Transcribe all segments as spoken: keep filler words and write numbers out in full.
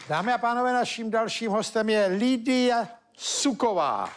Dámy a pánové, naším dalším hostem je Lidia Suková.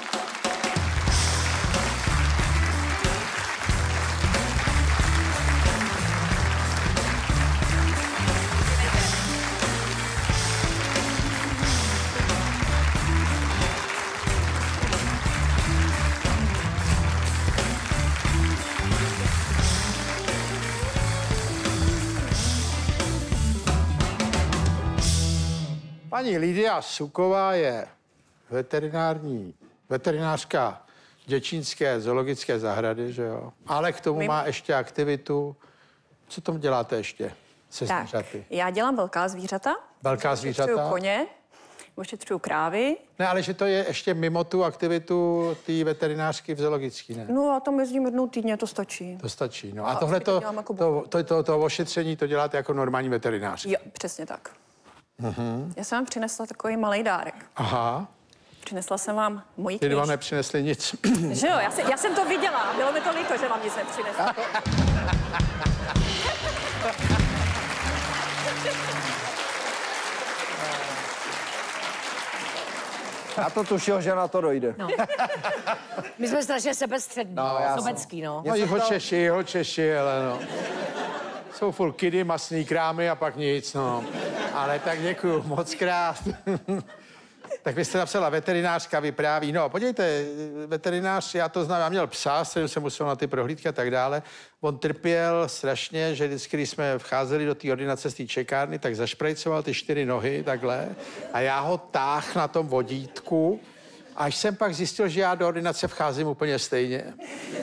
Paní Lidia Suková je veterinární, veterinářka Děčínské zoologické zahrady, že jo? Ale k tomu My... má ještě aktivitu. Co tam děláte ještě se tak, zvířaty? Já dělám velká zvířata. Velká zvířata? Ošetřuju koně, ošetřuju krávy. Ne, ale že to je ještě mimo tu aktivitu té veterinářky v zoologické, ne? No a tam jezdím jednou týdně, to stačí. To stačí, no. A, A tohle to, jako to, to, to, to ošetření to děláte jako normální veterinář? Jo, přesně tak. Uh-huh. Já jsem vám přinesla takový malý dárek. Aha. Přinesla jsem vám moji Ty dva knížku. nepřinesli nic. Že jo, já, si, já jsem to viděla. Bylo mi to líto, že vám nic nepřinesla. Já to tušil, že na to dojde. No. My jsme strašně sebestřední, No, no, sobecký, no. No, jeho Češi, jeho Češi, ale no. Jsou furt kidy, masný krámy a pak nic, no. Ale tak děkuju, moc krát. Tak vy jste napsala, veterinářka vypráví. No, podívejte, veterinář, já to znám, já měl psa, s kterým jsem musel na ty prohlídky a tak dále. On trpěl strašně, že vždycky, když jsme vcházeli do té ordinace z té čekárny, tak zašprejcoval ty čtyři nohy takhle a já ho táh na tom vodítku, až jsem pak zjistil, že já do ordinace vcházím úplně stejně.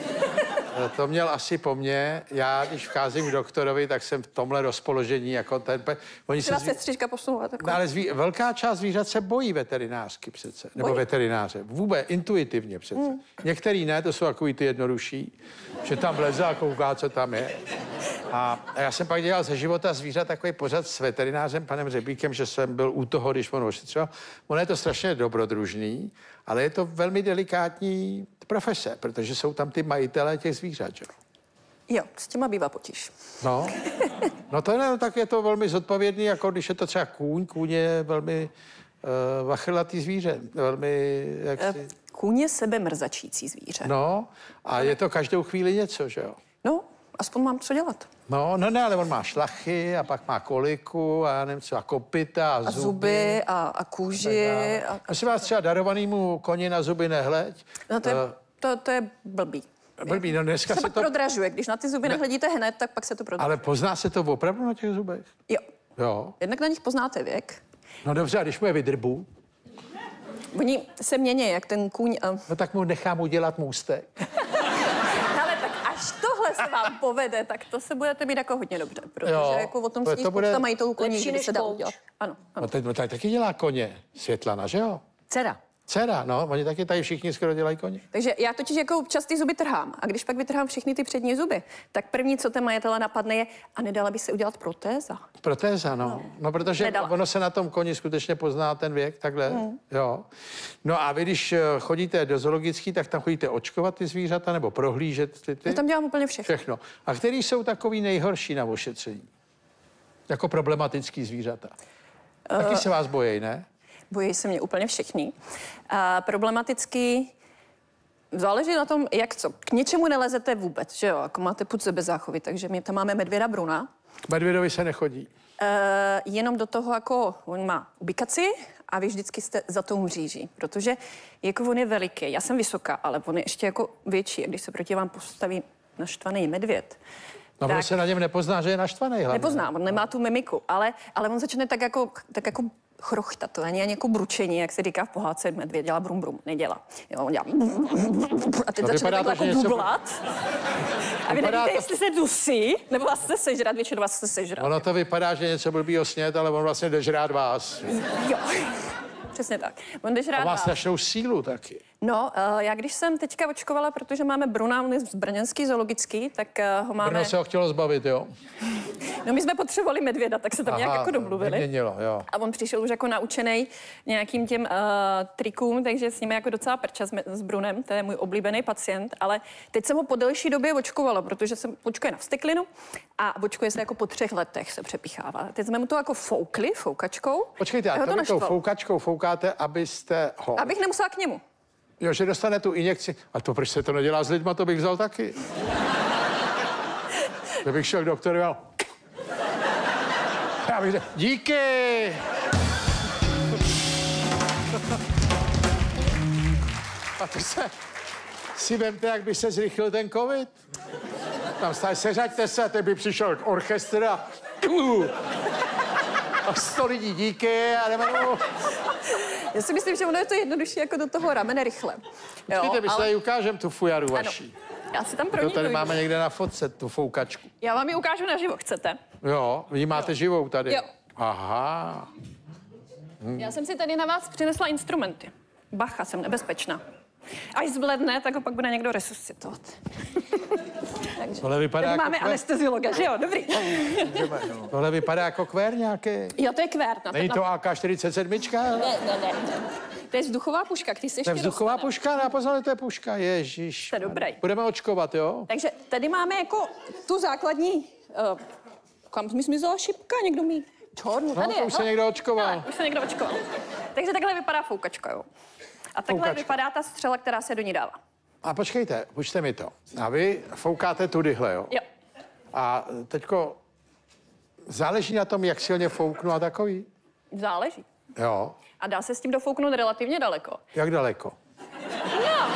To měl asi po mně. Já, když vcházím k doktorovi, tak jsem v tomhle rozpoložení jako ten... Oni se Třeba zví... sestřička posunula takovou. No, ale zví... velká část zvířat se bojí veterinářky přece. Nebo Bojí? veterináře. Vůbec, intuitivně přece. Hmm. Některý ne, to jsou takový ty jednodušší, že tam vleze a kouká, co tam je. A já jsem pak dělal ze života zvířat takový pořad s veterinářem, panem Řebíkem, že jsem byl u toho, když on ošetřoval. Ono je to strašně dobrodružný, ale je to velmi delikátní profese, protože jsou tam ty majitelé těch zvířat, že? Jo, s těma bývá potíž. No, no to ne, no, tak je to velmi zodpovědný, jako když je to třeba kůň. Kůň je velmi uh, vachrlatý zvíře, velmi, jak si... Kůň je sebemrzačící zvíře. No, a je to každou chvíli něco, že jo? No, aspoň mám co dělat. No, no ne, ale on má šlachy a pak má koliku a já nevím co, a kopyta a, A zuby. zuby a, a kůži. A, Asi vás třeba darovanýmu koni na zuby nehleď. no to je, Uh, to, to je blbý. blbý, no dneska Se se pak to... prodražuje. Když na ty zuby nehledíte hned, tak pak se to prodražuje. Ale pozná se to opravdu na těch zubech? Jo. Jo. Jednak na nich poznáte věk. No dobře, a když mu je vydrbu, Oni se mění, jak ten kůň... A... no tak mu nechám udělat můstek. Ale tak až tohle se vám povede, tak to se budete mít jako hodně dobře. Protože Jo, jako o tom to- sní to bude spousta majitelů koní, lepší že by než se dá kouč. udělat. Ano, ano. No teď no, tady taky dělá koně. Světlana, že jo? Dcera. Dcera, no, oni taky tady všichni skoro dělají koně. Takže já totiž jako občas ty zuby trhám. A když pak vytrhám všechny ty přední zuby, tak první, co ten majitele napadne, je, a nedala by se udělat protéza. Protéza, no. No, no protože Nedala. ono se na tom koni skutečně pozná ten věk, takhle, hmm. jo. No a vy, když eh, chodíte do zoologický, tak tam chodíte očkovat ty zvířata nebo prohlížet ty, ty? Já tam dělám úplně všechno. Všechno. A který jsou takový nejhorší na ošetření? Jako problematický zvířata. Uh, taky se vás bojí, ne? Bojí se mě úplně všichni. A problematický záleží na tom, jak co. K něčemu nelezete vůbec, že jo? Jako máte pud bez záchovy, takže my tam máme medvěda Bruna. K medvědovi se nechodí. E, jenom do toho, jako on má ubikaci a vy vždycky jste za tou mříží, protože jako on je veliký. Já jsem vysoká, ale on je ještě jako větší. A když se proti vám postaví naštvaný medvěd, No, tak se na něm nepozná, že je naštvaný hlavně. nepozná, on nemá tu mimiku, ale, ale on začne tak jako, tak jako chrochtat, to není ani jako bručení, jak se říká v pohádce, medvěd dělá brum brum, nedělá. Jo, on dělá a teď No, začne vypadá takhle to, jako že něco- bublat. A vy Vypadá nevíte, to- jestli se dusí, nebo vás chce sežrat, většinou vás chce sežrat. Ono to vypadá, že něco blbýho snět, ale on vlastně jde žrát vás. Jo, přesně tak. On jde žrát A má vás. strašnou sílu taky. No, uh, já když jsem teďka očkovala, protože máme Bruna, on je z brněnský zoologický, tak uh, ho máme... Brno se ho chtělo zbavit, jo? No my jsme potřebovali medvěda, tak se tam Aha, nějak jako domluvili. vyměnilo, jo. A on přišel už jako naučený nějakým těm uh, trikům, takže s ním je jako docela prča s, s Brunem, to je můj oblíbený pacient, ale teď jsem ho po delší době očkovala, protože jsem očkuje na vsteklinu a očkuje se jako po třech letech se přepichává. Teď jsme mu to jako foukli, foukačkou. Počkejte, a to vy tou foukačkou foukáte, abyste ho... Abych nemusela k němu. Jo, že dostane tu injekci. A to proč se to nedělá s lidma, to bych vzal taky. Kdybych šel k doktorovi a... Já bych řekl, díky! A to se... Si vemte, jak by se zrychlil ten covid. Tam stále, seřaďte se, a teď by přišel k orchestr a... A sto lidí díky a jdeme domů. Já si myslím, že ono je to jednodušší jako do toho ramene rychle. Počkejte, my ale... si tady ukážem tu fujaru vaší. Já si tam pro Jo, ní tady dojdu. máme někde na fotce tu foukačku. Já vám ji ukážu naživo, chcete? Jo, vy ji máte jo. živou tady. Jo. Aha. Hmm. Já jsem si tady na vás přinesla instrumenty. Bacha, jsem nebezpečná. Až zbledne, tak ho pak bude někdo resuscitovat. Takže tohle vypadá jako máme kvér. anesteziologa, že jo? Dobrý. Tohle vypadá jako kvér nějaký. Jo, to je kvér. Na Není to A K čtyřicet sedm? Ne, ne, ne. To je vzduchová puška, který se ještě To je vzduchová dostane. puška? Na pozor, to je puška. Ježíš. To je dobrý. Budeme očkovat, jo? Takže tady máme jako tu základní... Uh, kam mi zmizela šipka? Někdo mi... Čornu, tady No, to je. už se někdo očkoval. No, už se někdo očkoval. Takže takhle vypadá foukačka, jo. A takhle Foukačka. vypadá ta střela, která se do ní dává. A počkejte, pučte mi to. A vy foukáte tudyhle, jo? Jo. A teďko záleží na tom, jak silně fouknu a takový? Záleží. Jo. A dá se s tím dofouknout relativně daleko. Jak daleko? No.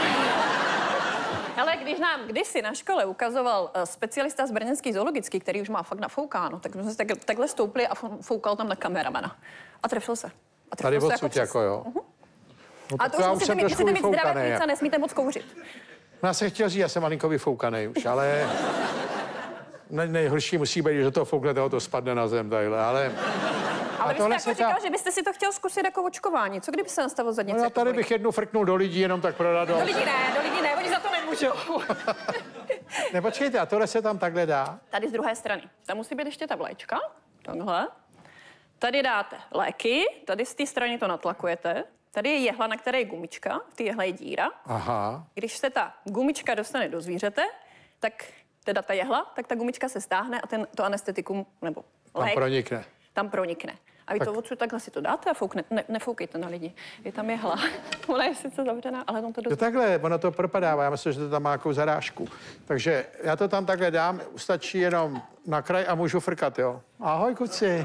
Ale když nám kdysi na škole ukazoval uh, specialista z brněnský zoologický, který už má fakt nafoukáno, tak jsme se tak, takhle stoupli a foukal tam na kameramana. A trefil se. A trefil Tady se odsud, jako, přesně. jo? Uh-huh. No, A to já už musíte mít, musíte mít zdravé vyfoukaný, plíce a nesmíte moc kouřit. No, já jsem chtěl říct, já jsem malinko vyfoukaný už, ale nej, nejhorší musí být, že do toho fouknete, to spadne na zem tadyhle, ale... Ale vy jste jako se říkal, ta... že byste si to chtěl zkusit jako očkování. Co kdyby se nastavil zadnice? No, já jako tady bolí? bych jednu frknul do lidí, jenom tak pro radost. Do lidí ne, do lidí ne, oni za to nemůžou. Ne, počkejte, a tohle se tam takhle dá? Tady z druhé strany. Tam musí být ještě ta vléčka. Takhle. Tady dáte léky, tady z té strany to natlakujete. Tady je jehla, na které je gumička, v té jehle je díra. Aha. Když se ta gumička dostane do zvířete, tak teda ta jehla, tak ta gumička se stáhne a ten, to anestetikum, nebo Tam lék, pronikne. tam pronikne. A vy tak. to odsud takhle si to dáte a foukne, ne, nefoukejte na lidi. Je tam jehla. Ona je sice zavřená, ale on to Jo, dost... takhle, ono to propadává, já myslím, že to tam má nějakou zarážku. Takže já to tam takhle dám, stačí jenom na kraj a můžu frkat, jo. Ahoj, kuci.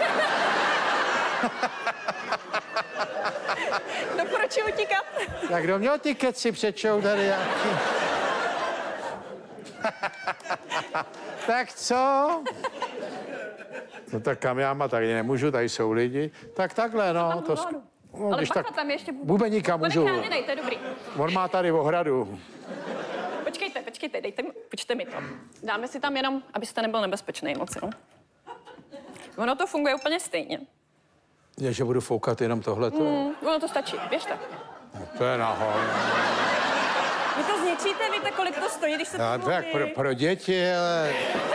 Doporučuji utíkat. Tak kdo měl ty keci přečou tady nějaký? Tak co? No tak kam já má, tady nemůžu, tady jsou lidi. Tak takhle, no. Tam To vzadu. sk- no, Ale když bacha, tak tam je ještě... bubeníka můžu. Bude chráněnej, to je dobrý. On má tady ohradu. Počkejte, počkejte, dejte mi, počte mi to. Dáme si tam jenom, abyste nebyl nebezpečný moc, jo? Ono to funguje úplně stejně. Je, že budu foukat jenom tohleto. Mm, ono to stačí, běžte. To je nahoj. Vy to zničíte, víte, kolik to stojí, když se Já, to to jak pro, pro děti, ale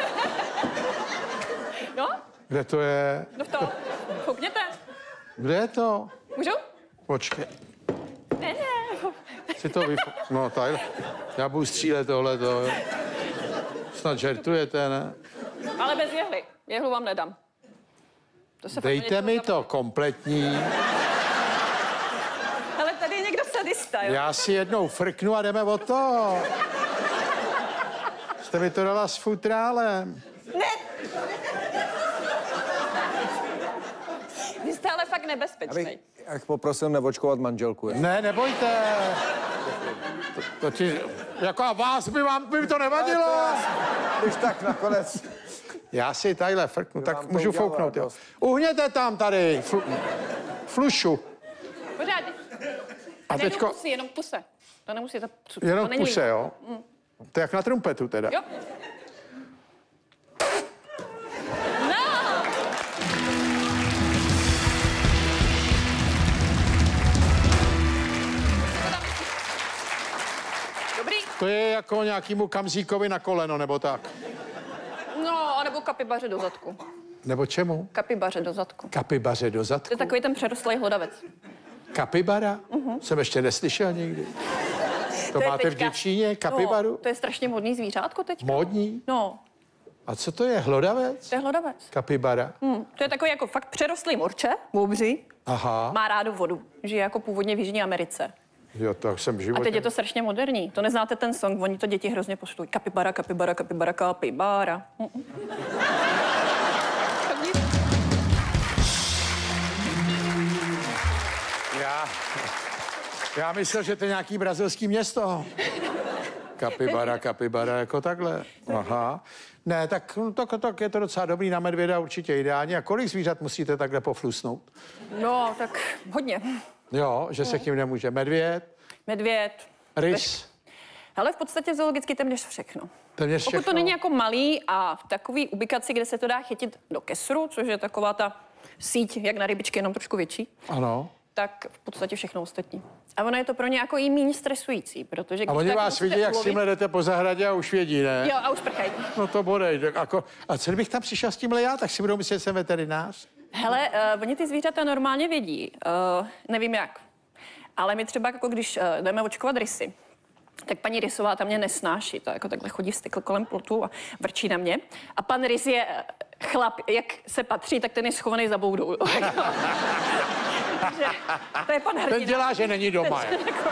No, kde to je? no v to. Foukněte. Kde je to? Můžu? Počkej, Ne, ne. si to vyfou... No, tady. Já budu střílet tohleto. jo. Snad žertujete, ne? Ale bez jehly. Jehlu vám nedám. To se Dejte mi to kompletní. Ale tady je někdo sadista, jo? Já si jednou frknu a jdeme od toho. Jste mi to dala s futrálem. Ne! Vy jste ale fakt nebezpečný. Abych, jak poprosil neočkovat manželku. Je. Ne, nebojte. To, to ti... Jako a vás by vám by to nevadilo. Když tak nakonec. Já si tadyhle frknu, vám tak to můžu udělal fouknout, jo. radost. Uhněte tam tady, flu, flušu. Pořád. A Ne, teďko, pusy, jenom puse. To nemusí to puse. jenom to není puse, líno. jo. To je jak na trumpetu teda. Jo. No! To je jako nějakému kamzíkovi na koleno, nebo tak. No, anebo kapibaře do zadku. Nebo čemu? Kapibaře do zadku. Kapibaře do To zadku. je takový ten přerostlý hlodavec. Kapibara? Uh-huh. Jsem ještě neslyšel nikdy. To, je máte v teďka- Děčíně, kapibaru? No, to je strašně modný zvířátko teď. Módní? No, A co to je? Hlodavec? to je hlodavec. Kapibara? Hm, to je takový jako fakt přerostlý morče, moubři. Aha. Má rádo vodu. Žije jako původně v Jižní Americe. Jo, to jsem v A životě. teď je to strašně moderní. To neznáte ten song, oni to děti hrozně poštují. Kapibara, kapibara, kapibara, kapibara. Mm, mm. Tak nic. Já, já myslel, že to je nějaký brazilský město. Kapibara, kapibara, jako takhle. Aha. Ne, tak, no, tak, tak je to docela dobrý na medvěda, určitě ideálně. A kolik zvířat musíte takhle poflusnout? No, tak hodně. Jo, že se tím nemůže. Medvěd, Medvěd. rys, Ale v podstatě zoologicky téměř všechno. téměř Pokud všechno. to není jako malý a v takový ubikaci, kde se to dá chytit do kesru, což je taková ta síť, jak na rybičky, jenom trošku větší, Ano. tak v podstatě všechno ostatní. A ono je to pro ně jako i méně stresující, protože A když oni tak vás musíte vidí, jak s ulovit- tímhle jdete po zahradě a už vědí, ne? Jo, a už prchají. No to bodej. tak Jako, a co kdybych tam přišel s tímhle já, tak si budou myslet, že jsem veterinář? Hele, uh, oni ty zvířata normálně vědí, uh, nevím jak, ale my třeba, jako když uh, jdeme očkovat rysy, tak paní rysová tam mě nesnáší, to jako takhle chodí vstykl kolem plotu a vrčí na mě. A pan rys je eh, chlap, jak se patří, tak ten je schovaný za boudou. Takže to je pan hrdina. Ten dělá, že není doma. Ten jako...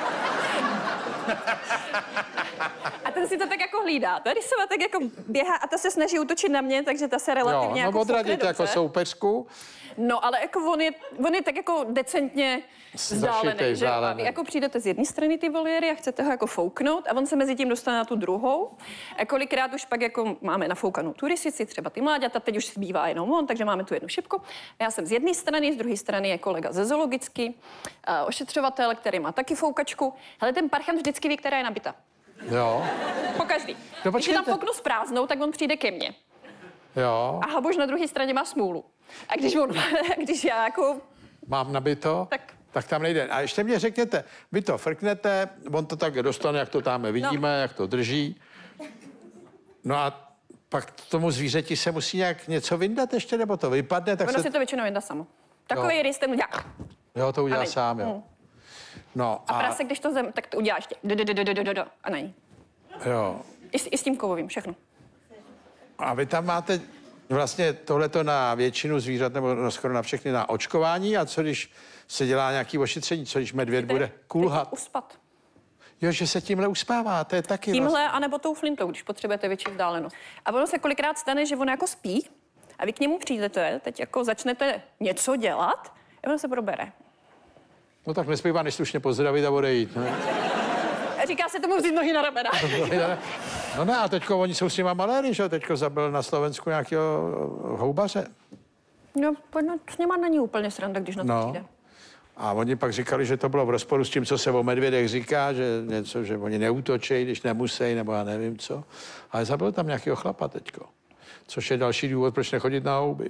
A ten si to tak jako hlídá. Ta rysová tak jako běhá a ta se snaží útočit na mě, takže ta se Jo, relativně no jako odradit foukne jako dobře. soupeřku. No, ale jako on je, on je tak jako decentně vzdálený, že vzdálený. a vy jako přijdete z jedné strany ty voliéry a chcete ho jako fouknout a on se mezi tím dostane na tu druhou. A kolikrát už pak jako máme nafoukanou tu rysici, třeba ty mláďata, teď už zbývá jenom on, takže máme tu jednu šipku. Já jsem z jedné strany, z druhé strany je kolega ze zoologicky, uh, ošetřovatel, který má taky foukačku. Hele, ten parchant vždycky ví, která je nabita. Jo, Po každý. No, Když si tam počkejte. fouknu s prázdnou, tak on přijde ke mně. jo. A Haboš na druhé straně má smůlu. A když, on, když já jako Mám nabito, Tak. tak tam nejde. A ještě mě řekněte, vy to frknete, on to tak dostane, jak to tam vidíme, no. jak to drží. No a pak tomu zvířeti se musí nějak něco vyndat ještě, nebo to vypadne, tak ono se... si to většinou jde samo. Takový rys ten udělá. Jo, to udělá A nej. sám, jo. Mm. No A a... prase, když to zem, tak to uděláš tě. Do, do, do, do, do, do, do, a nej. Jo. I, s- I s tím kovovým, všechno. A vy tam máte vlastně tohleto na většinu zvířat, nebo na skoro na všechny na očkování, a co když se dělá nějaký ošetření, co když medvěd bude kulhat? Uspat. Jo, že se tímhle uspává, to je taky vlastně... Tímhle, anebo tou flintou, když potřebujete větší vzdálenost. A ono se kolikrát stane, že on jako spí a vy k němu přijdete, teď jako začnete něco dělat a ono se probere. No tak nespívá, než slušně pozdravit a odejít, ne? A říká se tomu vzít nohy na ramena. No ne, a teďko oni jsou s nima maléry, že jo? Teďko zabil na Slovensku nějakého houbaře. No, no, s nima není úplně sranda, když na to No. přijde. A oni pak říkali, že to bylo v rozporu s tím, co se o medvědech říká, že něco, že oni neútočí, když nemusí, nebo já nevím co. Ale zabil tam nějakého chlapa teďko. Což je další důvod, proč nechodit na houby.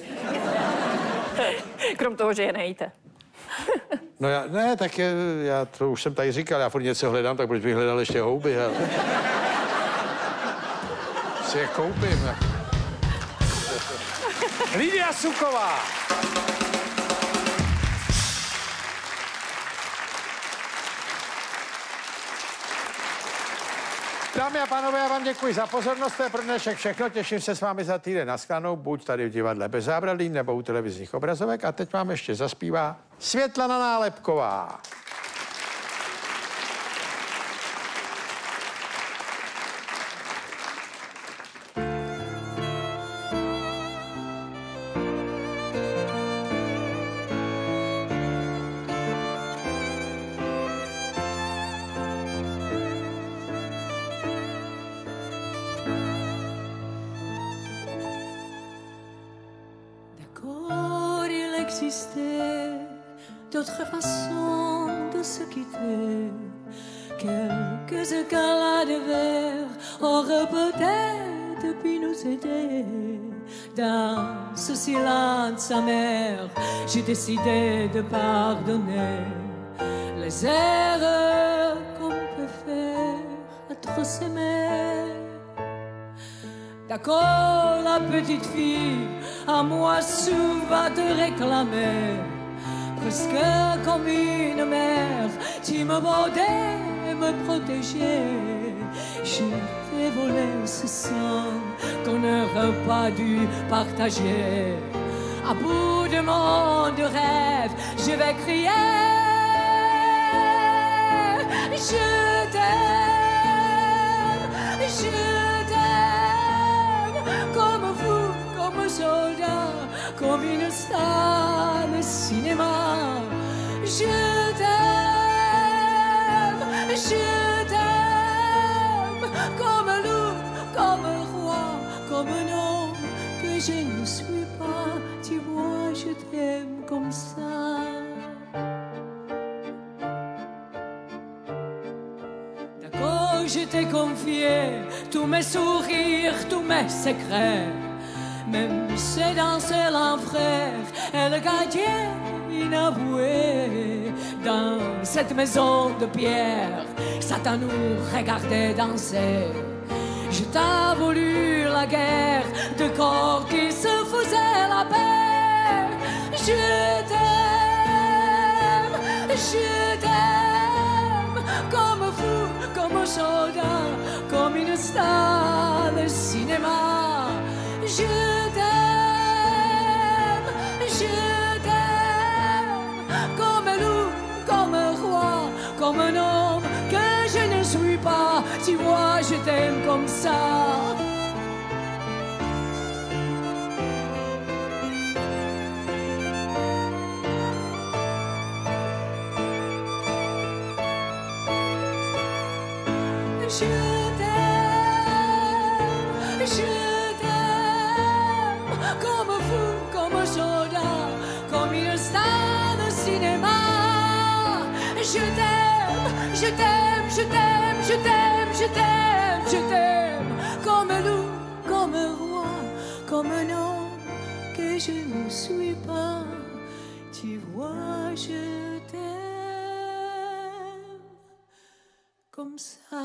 Krom toho, že je nejíte. No já, ne, tak je, já to už jsem tady říkal, já furt něco hledám, tak proč bych hledal ještě houby, hele. Si je koupím. Lidia Suková. Dámy a pánové, já vám děkuji za pozornost, to je pro dnešek všechno. Těším se s vámi za týden na shledanou, buď tady v divadle Bez zábradlí, nebo u televizních obrazovek. A teď vám ještě zaspívá Světlana Nálepková. D'accord, il existait d'autres façons de se quitter. Quelques éclats de verre auraient peut-être pu nous aider. Dans ce silence amer, j'ai décidé de pardonner les erreurs qu'on peut faire à peut-être s'aimer. D'accord, la petite fille, à moi souvent te réclamer, presque comme une mère, tu me bordais, me protégeais. Je t'ai volé ce sang qu'on n'aurait pas dû partager. À bout de monde de rêve, je vais crier. Je t'aime, je t'aime, comme vous, comme soldat, comme une star de cinéma. Je t'aime, je t'aime, comme loup, comme roi, comme un homme que je ne suis pas. Tu vois, je t'aime comme ça. D'accord, je t'ai confié tous mes sourires, tous mes secrets. Même ces danseurs l'enfer et le gardien inavoué. Dans cette maison de pierre, Satan nous regardait danser. Je t'ai voulu la guerre de corps qui se faisaient la paix. Je t'aime, je t'aime, comme fou, comme soldat, comme une star de cinéma. Je t'aime, je t'aime, comme loup, comme roi, comme un homme que je ne suis pas. Tu vois, je t'aime comme ça. Je t'aime, je t'aime, comme fou, comme soldat, comme une star de cinéma. Je t'aime, je t'aime, je t'aime, je t'aime, je t'aime, je t'aime, comme loup, comme roi, comme un homme que je ne suis pas. Tu vois, je t'aime comme ça.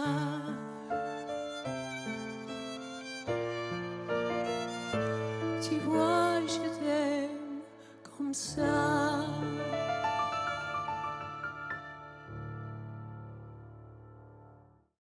Tu vois, je t'aime comme ça.